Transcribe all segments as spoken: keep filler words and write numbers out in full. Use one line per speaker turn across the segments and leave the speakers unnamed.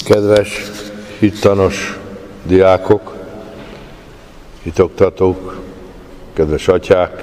Kedves hittanos diákok, hitoktatók, kedves atyák!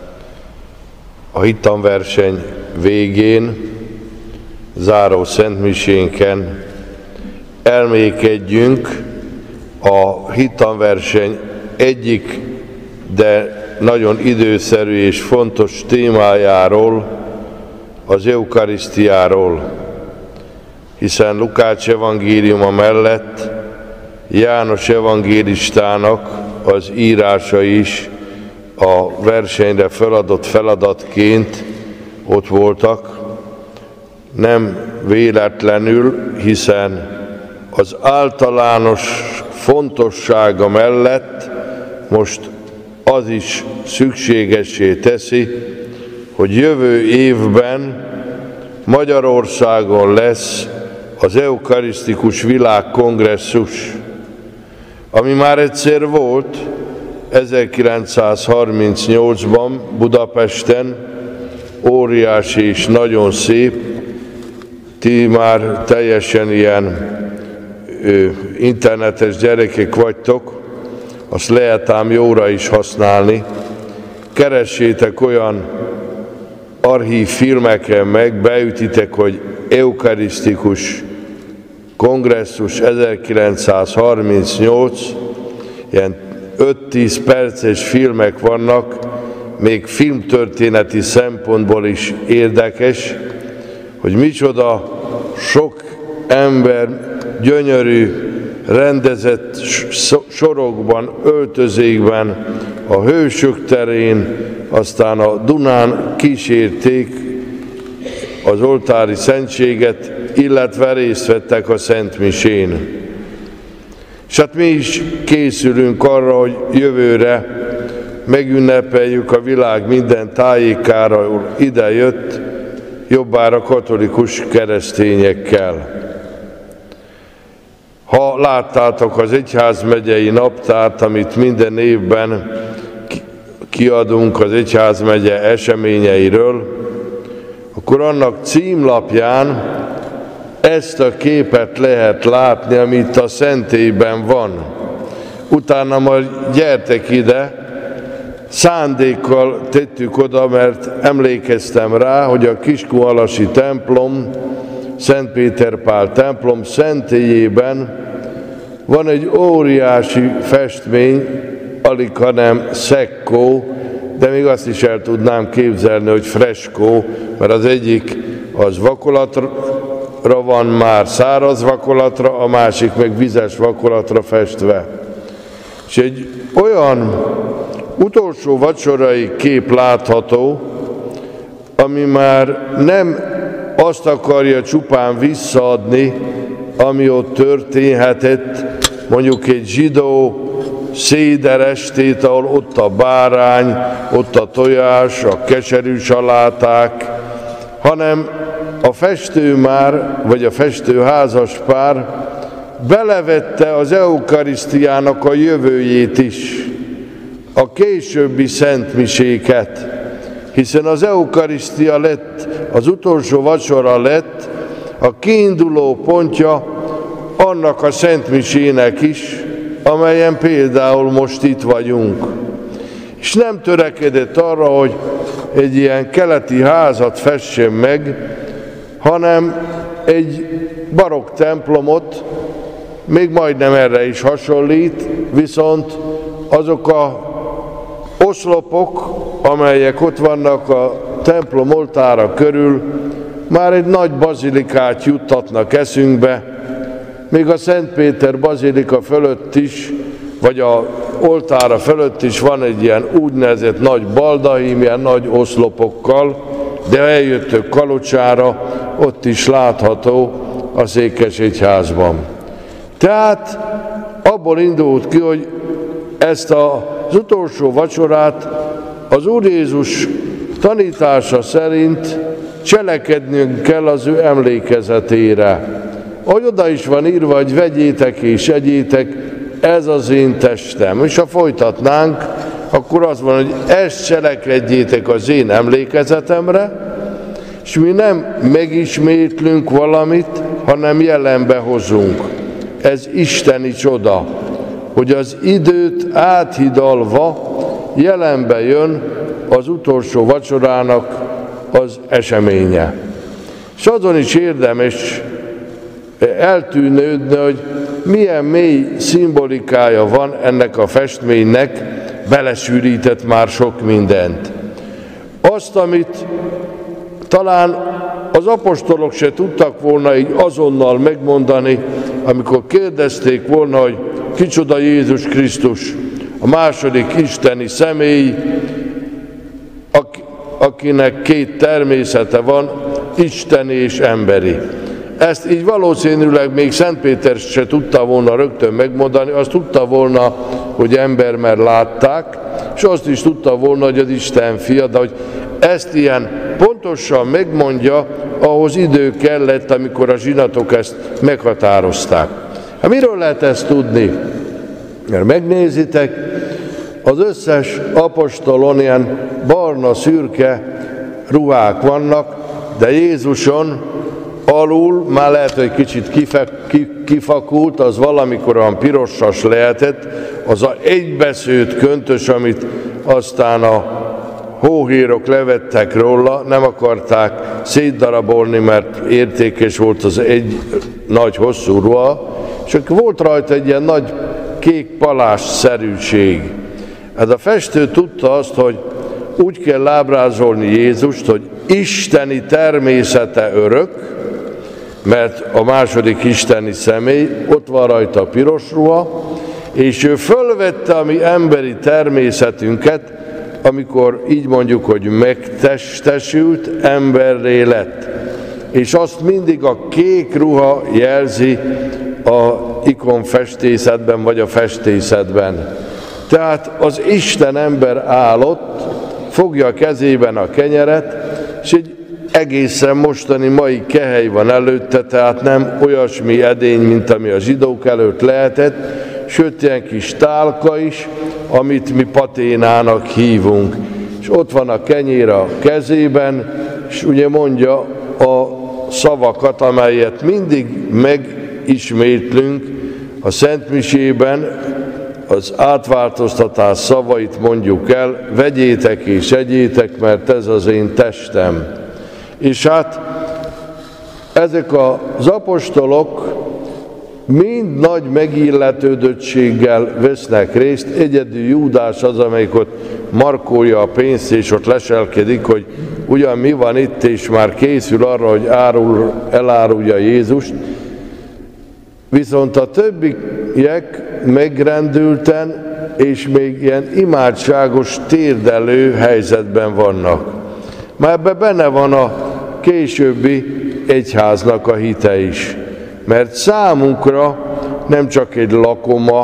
A hittanverseny végén, záró szentmisénken elmékedjünk a hittanverseny egyik, de nagyon időszerű és fontos témájáról, az eukarisztiáról, hiszen Lukács evangéliuma mellett János evangélistának az írása is a versenyre feladott feladatként ott voltak. Nem véletlenül, hiszen az általános fontossága mellett most az is szükségessé teszi, hogy jövő évben Magyarországon lesz az eukarisztikus világkongresszus, ami már egyszer volt ezerkilencszázharmincnyolcban Budapesten, óriási és nagyon szép. Ti már teljesen ilyen ö, internetes gyerekek vagytok, azt lehet ám jóra is használni. Keressétek olyan archív filmeken meg, beütitek, hogy eukarisztikus kongresszus ezerkilencszázharmincnyolc, ilyen öt-tíz perces filmek vannak, még filmtörténeti szempontból is érdekes, hogy micsoda sok ember gyönyörű, rendezett sorokban, öltözékben, a Hősök terén, aztán a Dunán kísérték az oltári szentséget, illetve részt vettek a szentmisén. És hát mi is készülünk arra, hogy jövőre megünnepeljük a világ minden tájékára, ahol ide jött, jobbára katolikus keresztényekkel. Ha láttátok az egyházmegyei naptárt, amit minden évben kiadunk az egyházmegye eseményeiről, akkor annak címlapján ezt a képet lehet látni, amit a szentélyben van. Utána majd gyertek ide, szándékkal tettük oda, mert emlékeztem rá, hogy a Kiskunhalasi templom, Szent Péter Pál templom szentélyében van egy óriási festmény, alig hanem szekkó, de még azt is el tudnám képzelni, hogy freskó, mert az egyik az vakolatra van már, száraz vakolatra, a másik meg vizes vakolatra festve. És egy olyan utolsó vacsorai kép látható, ami már nem azt akarja csupán visszaadni, ami ott történhetett, mondjuk egy zsidó széderestét, ahol ott a bárány, ott a tojás, a keserű saláták, hanem a festő már, vagy a festő házaspár belevette az eukarisztiának a jövőjét is, a későbbi szentmiséket, hiszen az eukarisztia lett, az utolsó vacsora lett a kiinduló pontja annak a szentmisének is, amelyen például most itt vagyunk. És nem törekedett arra, hogy egy ilyen keleti házat fessen meg, hanem egy barokk templomot, még majdnem erre is hasonlít, viszont azok a oszlopok, amelyek ott vannak a templom oltára körül, már egy nagy bazilikát juttatnak eszünkbe, még a Szent Péter bazilika fölött is, vagy a oltára fölött is van egy ilyen úgynevezett nagy baldahím, ilyen nagy oszlopokkal, de ha eljöttök Kalocsára, ott is látható a Székesegyházban. Tehát abból indult ki, hogy ezt az utolsó vacsorát az Úr Jézus tanítása szerint cselekednünk kell az ő emlékezetére. Ahogy oda is van írva, hogy vegyétek és egyétek, ez az én testem. És ha folytatnánk, akkor az van, hogy ezt cselekedjétek az én emlékezetemre, és mi nem megismétlünk valamit, hanem jelenbe hozunk. Ez isteni csoda, hogy az időt áthidalva jelenbe jön az utolsó vacsorának az eseménye. És azon is érdemes eltűnődni, hogy milyen mély szimbolikája van ennek a festménynek, belesűrített már sok mindent. Azt, amit talán az apostolok se tudtak volna így azonnal megmondani, amikor kérdezték volna, hogy kicsoda Jézus Krisztus, a második isteni személy, akinek két természete van, isteni és emberi. Ezt így valószínűleg még Szent Péter se tudta volna rögtön megmondani, azt tudta volna, hogy ember, mert látták, és azt is tudta volna, hogy az Isten fia, de hogy ezt ilyen pontosan megmondja, ahhoz idő kellett, amikor a zsinatok ezt meghatározták. Hát miről lehet ezt tudni? Mert megnézitek, az összes apostolon ilyen barna, szürke ruhák vannak, de Jézuson alul, már lehet, hogy kicsit kifakult, az valamikor olyan pirossas lehetett, az a egybeszőtt köntös, amit aztán a hóhérok levettek róla, nem akarták szétdarabolni, mert értékes volt az egy nagy hosszú ruha, és volt rajta egy ilyen nagy kék palás-szerűség. Ez a festő tudta azt, hogy úgy kell ábrázolni Jézust, hogy isteni természete örök, mert a második isteni személy, ott van rajta a piros ruha, és ő fölvette a mi emberi természetünket, amikor így mondjuk, hogy megtestesült, emberré lett. És azt mindig a kék ruha jelzi a ikonfestészetben, vagy a festészetben. Tehát az Isten ember állott, fogja a kezében a kenyeret, és egy egészen mostani mai kehely van előtte, tehát nem olyasmi edény, mint ami a zsidók előtt lehetett, sőt, ilyen kis tálka is, amit mi paténának hívunk. És ott van a kenyér a kezében, és ugye mondja a szavakat, amelyet mindig megismétlünk a Szentmisében, az átváltoztatás szavait mondjuk el, vegyétek és egyétek, mert ez az én testem. És hát ezek az apostolok mind nagy megilletődöttséggel vesznek részt, egyedül Júdás az, amelyik ott markolja a pénzt, és ott leselkedik, hogy ugyan mi van itt, és már készül arra, hogy árul, elárulja Jézust. Viszont a többiek megrendülten, és még ilyen imádságos, térdelő helyzetben vannak. Már ebben benne van a későbbi egyháznak a hite is. Mert számunkra nem csak egy lakoma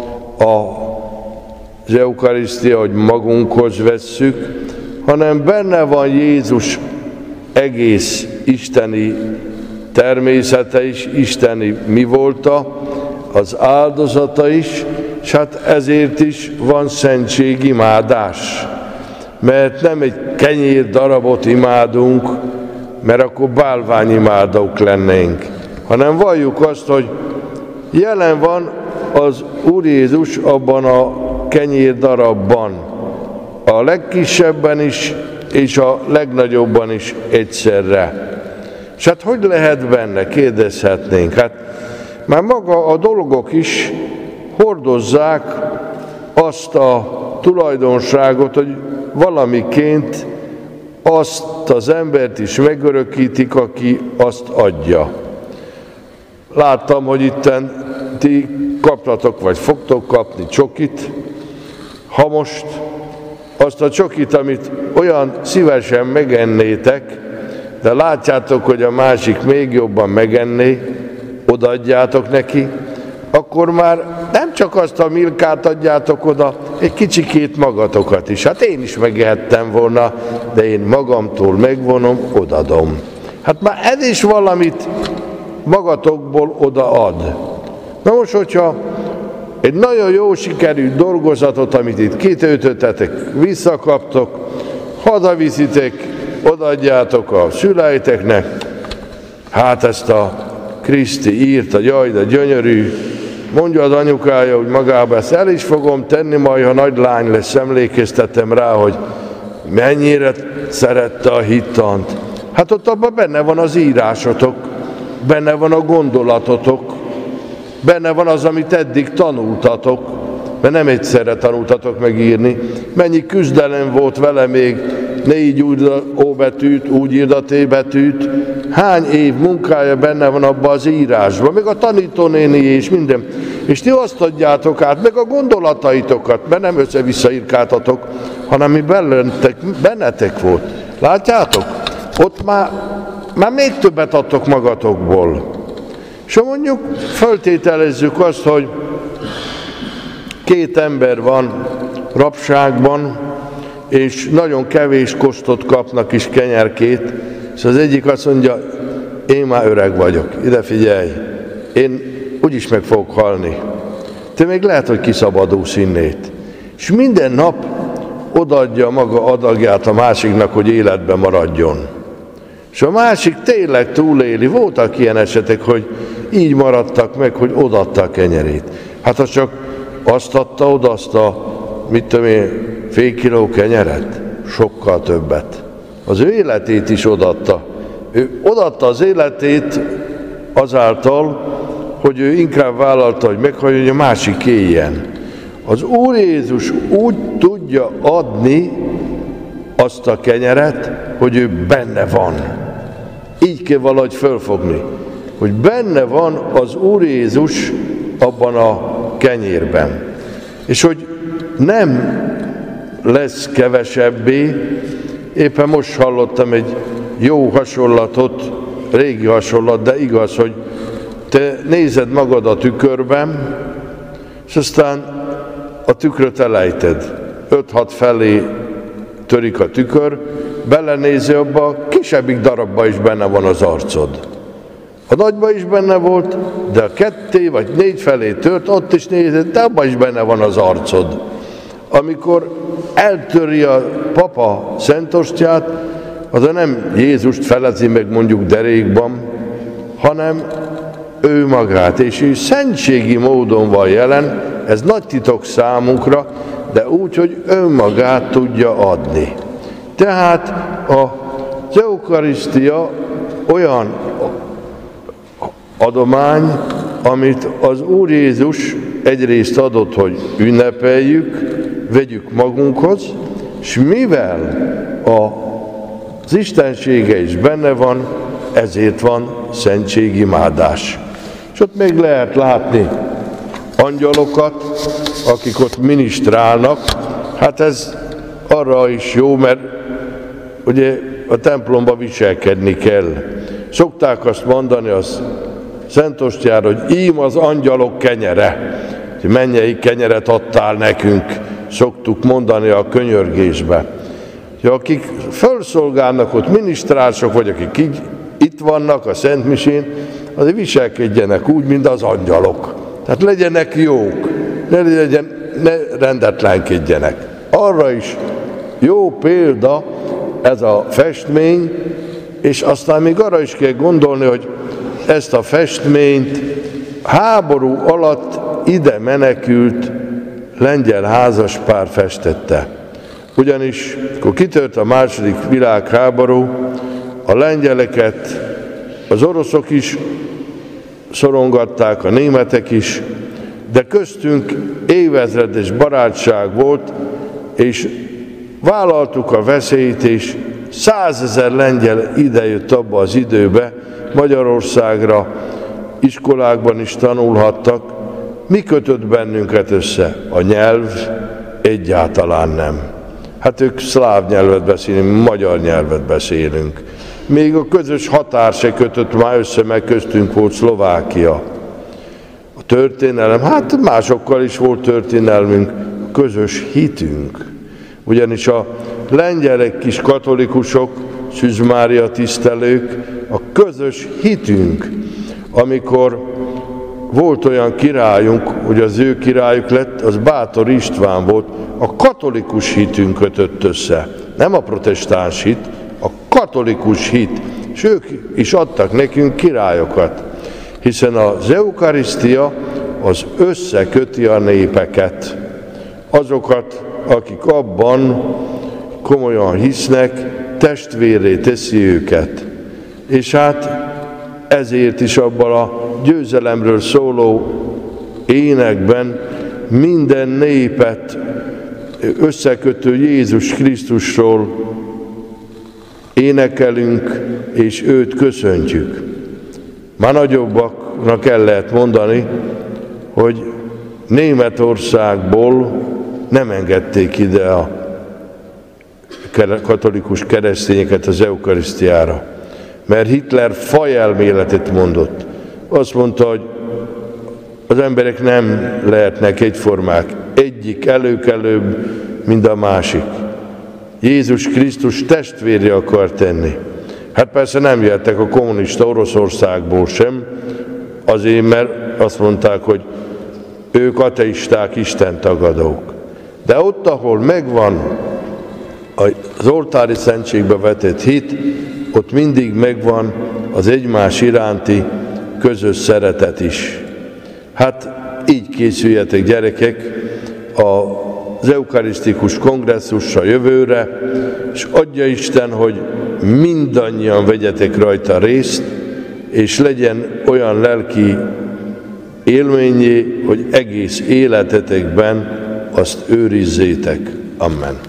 az eukarisztia, hogy magunkhoz vesszük, hanem benne van Jézus egész isteni természete is, isteni mi volta, az áldozata is, és hát ezért is van szentségimádás. Mert nem egy kenyér darabot imádunk, mert akkor bálványimádók lennénk, hanem valljuk azt, hogy jelen van az Úr Jézus abban a kenyér darabban, a legkisebben is, és a legnagyobban is egyszerre. És hát hogy lehet benne, kérdezhetnénk. Hát már maga a dolgok is hordozzák azt a tulajdonságot, hogy valamiként azt az embert is megörökítik, aki azt adja. Láttam, hogy itten ti kaptatok, vagy fogtok kapni csokit. Ha most azt a csokit, amit olyan szívesen megennétek, de látjátok, hogy a másik még jobban megenné, odaadjátok neki, akkor már nem csak azt a Milkát adjátok oda, egy kicsikét magatokat is. Hát én is megehettem volna, de én magamtól megvonom, odadom. Hát már ez is valamit magatokból odaad. Na most, hogyha egy nagyon jó sikerű dolgozatot, amit itt kitöltöttetek, visszakaptok, hazaviszitek, odaadjátok a szüleiteknek, hát ezt a Kriszti írta, jaj, de gyönyörű. Mondja az anyukája, hogy magába ezt el is fogom tenni, majd ha nagy lány lesz, emlékeztetem rá, hogy mennyire szerette a hittant. Hát ott abban benne van az írásotok, benne van a gondolatotok, benne van az, amit eddig tanultatok, mert nem egyszerre tanultatok megírni. Mennyi küzdelem volt vele még, ne így úgy ó betűt, úgy írd a T betűt. Hány év munkája benne van abban az írásban, meg a tanítónéni és minden. És ti azt adjátok át, meg a gondolataitokat, mert nem össze-vissza írkáltatok, hanem mi bennetek, bennetek volt. Látjátok? Ott már, már még többet adtok magatokból. És ha mondjuk föltételezzük azt, hogy két ember van rabságban, és nagyon kevés kostot kapnak is kenyerkét, és az egyik azt mondja, én már öreg vagyok, ide figyelj, én úgyis meg fogok halni. Te még lehet, hogy kiszabadulsz innét. És minden nap odaadja maga adagját a másiknak, hogy életben maradjon. És a másik tényleg túléli. Voltak ilyen esetek, hogy így maradtak meg, hogy odaadta a kenyerét. Hát ha csak azt adta oda, azt a, mit tudom én, fél kiló kenyeret, sokkal többet. Az ő életét is odaadta. Ő odaadta az életét azáltal, hogy ő inkább vállalta, hogy meghallja, hogy a másik éljen. Az Úr Jézus úgy tudja adni azt a kenyeret, hogy ő benne van. Így kell valahogy fölfogni, hogy benne van az Úr Jézus abban a kenyérben. És hogy nem lesz kevesebbé, éppen most hallottam egy jó hasonlatot, régi hasonlat, de igaz, hogy te nézed magad a tükörben, és aztán a tükröt elejted. öt-hat felé törik a tükör, belenézi abba, kisebbik darabba is benne van az arcod. A nagyba is benne volt, de a ketté vagy négy felé tört, ott is nézed, de abban is benne van az arcod. Amikor eltöri a papa szentostját, az nem Jézust felezi meg mondjuk derékban, hanem ő magát, és ő szentségi módon van jelen, ez nagy titok számunkra, de úgy, hogy önmagát tudja adni. Tehát az eukarisztia olyan adomány, amit az Úr Jézus egyrészt adott, hogy ünnepeljük, vegyük magunkhoz, és mivel az istensége is benne van, ezért van szentségimádás. És ott még lehet látni angyalokat, akik ott minisztrálnak. Hát ez arra is jó, mert ugye a templomba viselkedni kell. Szokták azt mondani az Szentostjára, hogy ím az angyalok kenyere. Mennyei kenyeret adtál nekünk, szoktuk mondani a könyörgésbe. Akik felszolgálnak ott, minisztránsok, vagy akik így, itt vannak a Szentmisén, azért viselkedjenek úgy, mint az angyalok. Tehát legyenek jók, ne, legyen, ne rendetlenkedjenek. Arra is jó példa ez a festmény, és aztán még arra is kell gondolni, hogy ezt a festményt háború alatt ide menekült lengyel házaspár festette. Ugyanis, akkor kitört a második világháború, a lengyeleket az oroszok is szorongatták, a németek is, de köztünk évezredes barátság volt, és vállaltuk a veszélyt, és százezer lengyel idejött abba az időbe, Magyarországra, iskolákban is tanulhattak. Mi kötött bennünket össze? A nyelv? Egyáltalán nem. Hát ők szláv nyelvet beszélünk, magyar nyelvet beszélünk. Még a közös határ se kötött már össze, meg köztünk volt Szlovákia. A történelem, hát másokkal is volt történelmünk, közös hitünk. Ugyanis a lengyelek kis katolikusok, Szűz Mária tisztelők, a közös hitünk, amikor volt olyan királyunk, hogy az ő királyuk lett, az Bátor István volt, a katolikus hitünk kötött össze, nem a protestáns hit, a katolikus hit, és ők is adtak nekünk királyokat. hiszen az eukarisztia az összeköti a népeket, azokat, akik abban komolyan hisznek, testvérré teszi őket. És hát ezért is abban a győzelemről szóló énekben minden népet összekötő Jézus Krisztusról énekelünk, és őt köszöntjük. Már nagyobbaknak el lehet mondani, hogy Németországból nem engedték ide a katolikus keresztényeket az eukarisztiára, mert Hitler fajelméletet mondott. Azt mondta, hogy az emberek nem lehetnek egyformák, egyik előkelőbb, mint a másik. Jézus Krisztus testvéré akar tenni. Hát persze nem jöttek a kommunista Oroszországból sem, azért, mert azt mondták, hogy ők ateisták, istentagadók. De ott, ahol megvan az oltári szentségbe vetett hit, ott mindig megvan az egymás iránti közös szeretet is. Hát így készüljetek, gyerekek, az eukarisztikus kongresszusra jövőre, és adja Isten, hogy mindannyian vegyetek rajta részt, és legyen olyan lelki élményé, hogy egész életetekben azt őrizzétek. Amen.